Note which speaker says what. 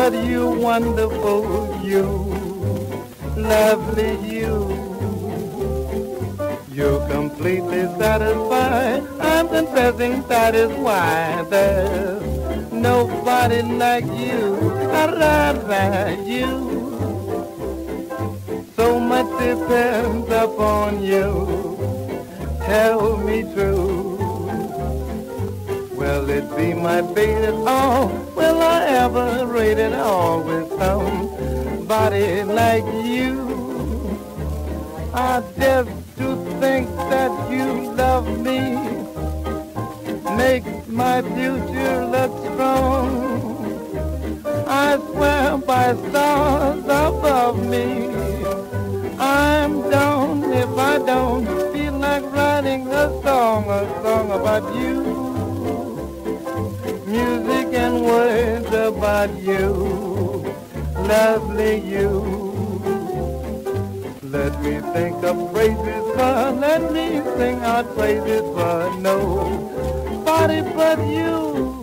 Speaker 1: but you wonderful, you lovely, you're completely satisfied. I'm confessing that is why there's nobody like you. I'd rather you. So much depends upon you. Tell me true. Will it be my fate at all? Will I ever rate it all with somebody like you? I just to think that you love me makes my future look strong. I swear by stars above me, I'm down if I don't feel like writing a song about you. Music and words about you, lovely you. Let me think of phrases for, let me sing out praises for nobody but you.